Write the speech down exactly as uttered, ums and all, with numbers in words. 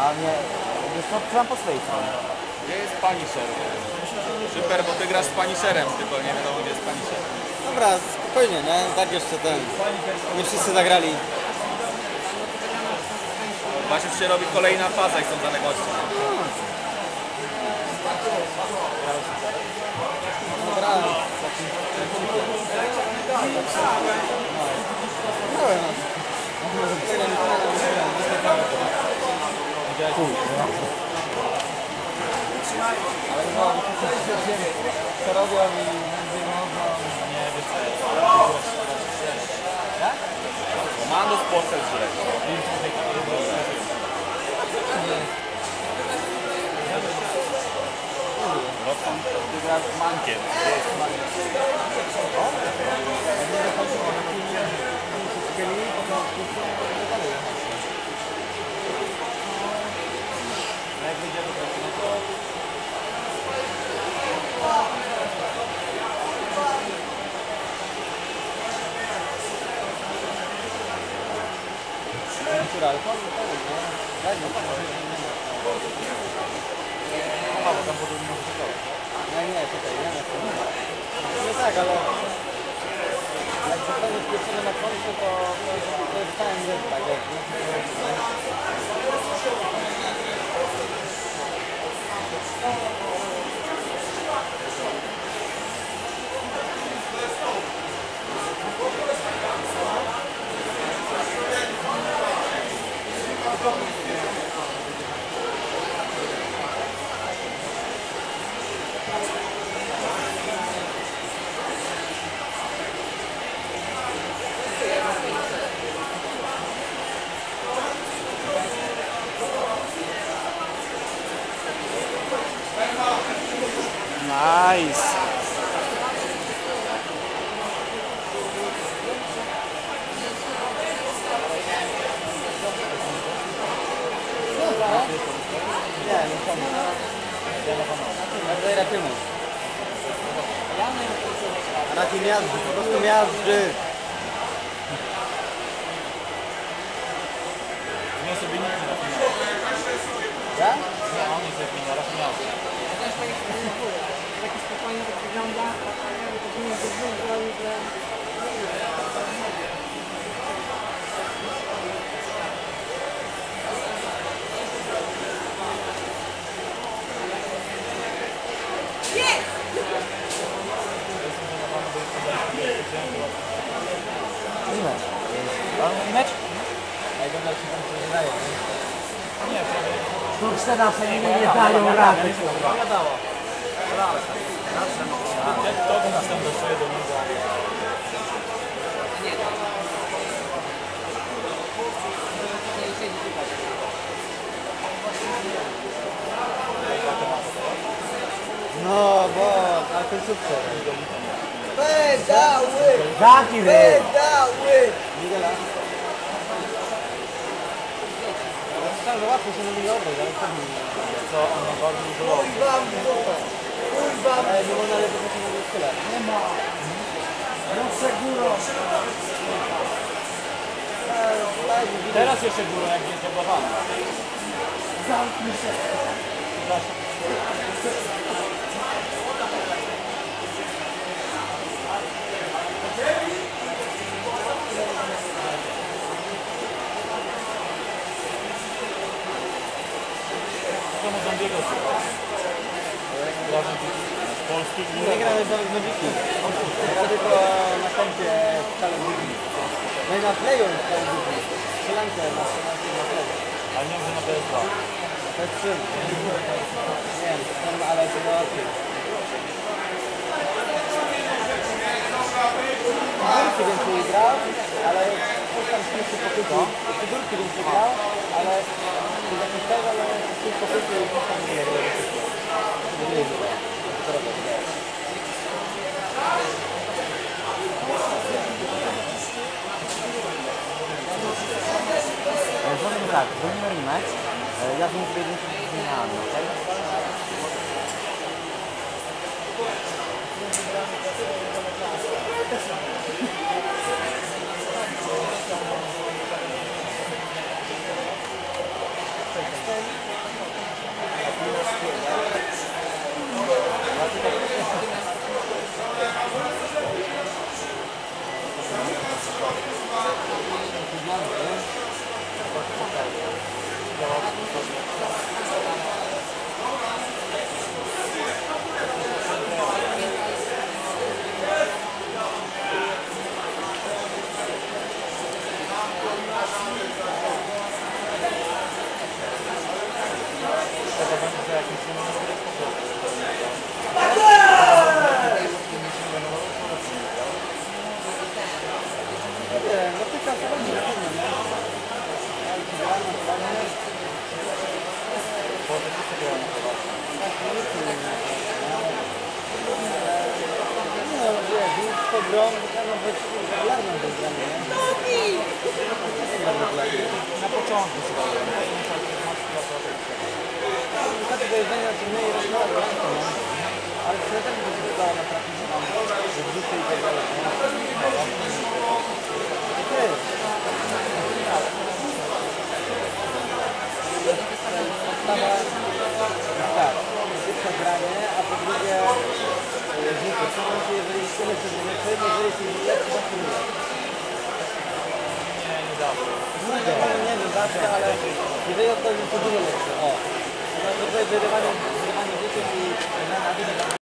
A nie, wiesz co, trzymam po swojej stronie. Gdzie jest Punisher? Super, bo ty grasz z Punisherem, tylko nie wiadomo gdzie jest Punisher. Dobra, spokojnie, nie? Tak jeszcze ten. Nie wszyscy zagrali. Właśnie już się robi kolejna faza i są dane goście. Dobra. Ale no, co robią i nie wiesz co. Tak? Komando z Polsce źle. Rokon, to ty grasz z Mankiem. Gdzie jest Mankiem? Jak będzie to Natural, powiem, powiem, nie? Daj mi A, bo tam podobnie może czekać. Nie, nie, czekaj, nie, nie, nie tak, ale jak zostaniesz pierwszego na końcu, to to jest time red, tak jak Nice. nie, nie chcemy. Ja tutaj rapimy. Raczej miażdży, po prostu miażdży. Nie sobie nic nie napisał. Ja? Nie, on nie sobie nie raz miał. Taki spokojny tak wygląda, a ja tak nie zrobił, że... Mecz? Jak ona się tam coś wydaje, nie? Tu czternaście nie nie dają rady. Nie dało. Jak to nas tam dostaje do niego? No, bo, ale ten sukces. Pedały! Zamknij ryj. Pedały! Miguela. Myślałem, że łatwo się na mnie obrać, ale co mi? Co on ma bardzo dużo Chuj wam w dupę! Chuj wam! Ale nie można lepiej się na mnie skylać. Nie ma! Proszę górą! Teraz jeszcze górą, jak jest zablokowany. Zamknij się! Co mu Zambiego z Polski i Nie gramy z Nowiki. Ja tylko na kompie Call of Duty. No i na playu Call of Duty. Strzelankę na na playu. ale nie wiem, że na P S dwa. To jest czym? Nie wiem, no, ale to było łatwiej. Durki więcej grał, ale coś tam śmiesznie pokryto. Czy durki więcej grał, ale to jakiś też, ale coś pokryto i coś tam nie grał. Nie wiem, co robię. Zrobimy tak, zrobimy rematch. Ja bym sobie jedynkę zmieniałem, okej? Ten łatwo grą, bo trzeba być regularną do grania, nie? Na początku chyba. Wystarczy do jedzenia turnieju i rozmowy, ale przy tym by się wydało na praktyce tam wrzuty i tak dalej, nie? I ty! Podstawa jest tak, pierwsze granie, a po drugie rzuty. W tym momencie, jeżeli tyle się zmieniczy, jeżeli się lepszy, to się nie Nie, nie dało. Nie wiem, zawsze, ale jeżeli odpowiedzi to dużo lepsze. O. No to tutaj wyrywanie, wyrywanie dzieci i na na